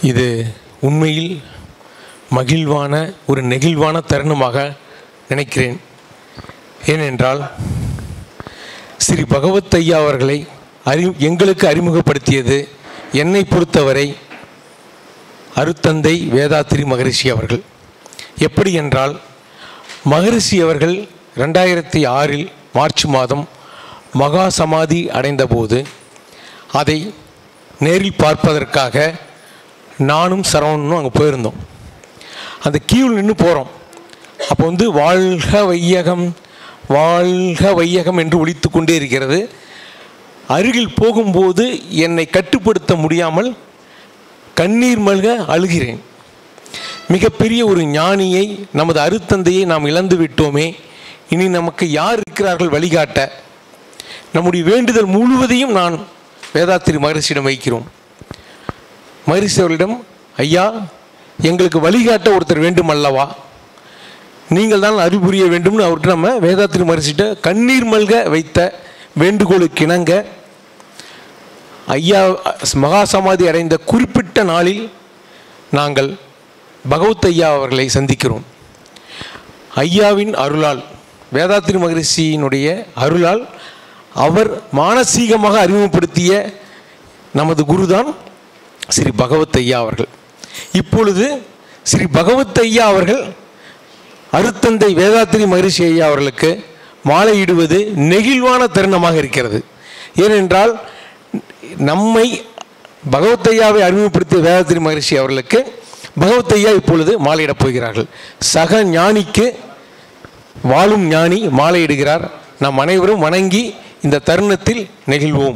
இது உண்மையில் மகிழ்வான ஒரு நெகிழ்வான தருணமாக நினைக்கிறேன். ஏனென்றால் ஸ்ரீ பகவத் ஐயா அவர்களை எங்களுக்கு அறிமுகப்படுத்தியது என்னை பொறுத்தவரை அருத்தந்தை வேதாத்திரி மகரிஷி அவர்கள். எப்படி என்றால், மகரிஷி அவர்கள் 2006 மார்ச் மாதம் மகா சமாதி அடைந்தபோது அதை நேரில் பார்ப்பதற்காக நானும் சரவணனும் அங்கே போயிருந்தோம். அந்த கியூவில் நின்று போகிறோம். அப்போ வாழ்க வையகம் வாழ்க வையகம் என்று ஒலித்து கொண்டே இருக்கிறது. அருகில் போகும்போது என்னை கட்டுப்படுத்த முடியாமல் கண்ணீர் மல்க அழுகிறேன். மிகப்பெரிய ஒரு ஞானியை, நமது அருத்தந்தையை நாம் இழந்து விட்டோமே, இனி நமக்கு யார் இருக்கிறார்கள் வழிகாட்ட? நம்முடைய வேண்டுதல் முழுவதையும் நான் வேதாத்திரி மகரிஷியிடம் வைக்கிறோம். மகரிஷி அவர்களிடம், ஐயா, எங்களுக்கு வழிகாட்ட ஒருத்தர் வேண்டும் அல்லவா, நீங்கள் தான் அறிவுரிய வேண்டும்னு அவர்கிட்ட நம்ம வேதாத்திரி மகரிஷிட்ட கண்ணீர் மல்க வைத்த வேண்டுகோளுக்கு இணங்க ஐயா மகா சமாதி அடைந்த குறிப்பிட்ட நாளில் நாங்கள் பகவத் ஐயா அவர்களை சந்திக்கிறோம். ஐயாவின் அருளால், வேதாத்திரி மகரிஷியினுடைய அருளால், அவர் மானசீகமாக அறிமுகப்படுத்திய நமது குருதான் ஸ்ரீ பகவத் ஐயா அவர்கள். இப்பொழுது ஸ்ரீ பகவத் ஐயா அவர்கள் அருத்தந்தை வேதாத்திரி மகரிஷி ஐயா அவர்களுக்கு மாலையிடுவது நெகிழ்வான தருணமாக இருக்கிறது. ஏனென்றால் நம்மை பகவத் ஐயாவை அறிமுகப்படுத்திய வேதாத்திரி மகரிஷி அவர்களுக்கு பகவத் ஐயா இப்பொழுது மாலையிடப் போகிறார்கள். சக ஞானிக்கு வாழும் ஞானி மாலையிடுகிறார். நாம் அனைவரும் வணங்கி இந்த தருணத்தில் நெகிழ்வோம்.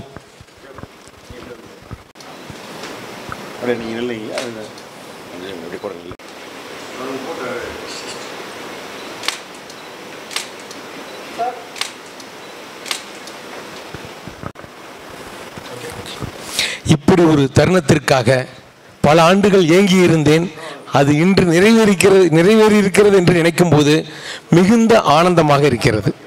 இப்படி ஒரு தருணத்திற்காக பல ஆண்டுகள் ஏங்கி இருந்தேன். அது இன்று நிறைவேறியிருக்கிறது என்று நினைக்கும் போது மிகுந்த ஆனந்தமாக இருக்கிறது.